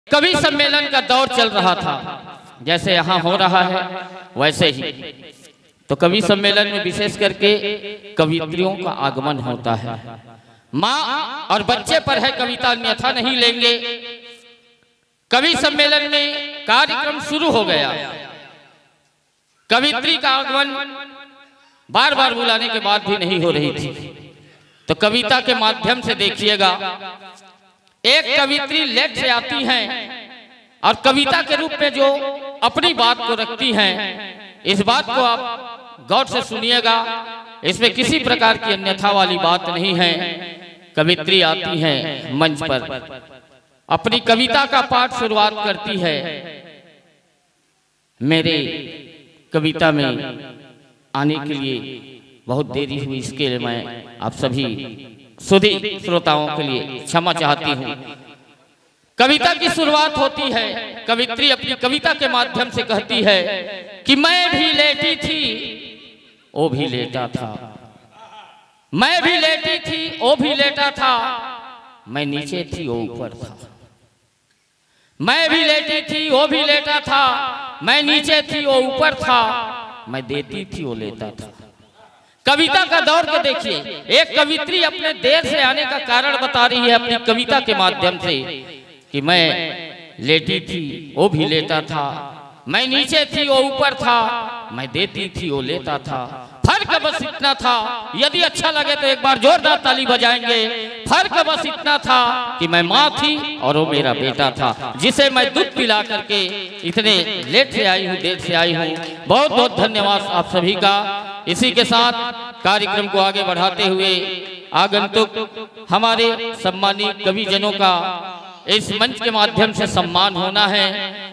कवि सम्मेलन का दौर चल रहा था, जैसे यहाँ हो रहा है वैसे ही। तो कवि सम्मेलन में विशेष करके कवित्रियों का आगमन होता है। माँ और बच्चे पर है कविता, अन्यथा नहीं लेंगे। कवि सम्मेलन में कार्यक्रम शुरू हो गया। कवित्री का आगमन बार बार बुलाने के बाद भी नहीं हो रही थी। तो कविता के माध्यम से देखिएगा, एक कवित्री लेट से आती हैं और कविता के रूप में जो अपनी बात को रखती हैं, इस बात को आप गौर से सुनिएगा। इसमें किसी प्रकार की अन्यथा वाली बात नहीं है। कवित्री आती हैं मंच पर, अपनी कविता का पाठ शुरुआत करती है। मेरे कविता में आने के लिए बहुत देरी हुई, इसके लिए मैं आप सभी सुधी श्रोताओं के लिए क्षमा चाहती हूँ। कविता की शुरुआत होती है, कवित्री अपनी कविता के माध्यम से कहती है कि मैं भी लेटी थी, वो भी लेटा था। मैं भी लेटी थी, वो भी लेटा था। मैं नीचे थी, वो ऊपर था। मैं भी लेटी थी, वो भी लेटा था। मैं नीचे थी, वो ऊपर था। मैं देती थी, वो लेता था। कविता का दौर को देखिए। एक कवित्री अपने देर से आने का कारण बता रही है अपनी कविता के माध्यम से कि मैं लेटी थी, वो भी लेटा था। मैं नीचे थी, वो ऊपर था। मैं देती थी, वो लेता था। फर्क बस इतना था। यदि अच्छा लगे तो एक बार जोरदार ताली बजाएंगे। फर्क बस इतना था कि मैं माँ थी और वो मेरा बेटा था, जिसे मैं दूध पिला करके इतने लेट से आई हूँ, देर से आई हूँ। बहुत बहुत धन्यवाद आप सभी का। इसी के साथ कार्यक्रम को आगे बढ़ाते हुए आगंतुक हमारे सम्मानित कविजनों का इस मंच के माध्यम से सम्मान होना है।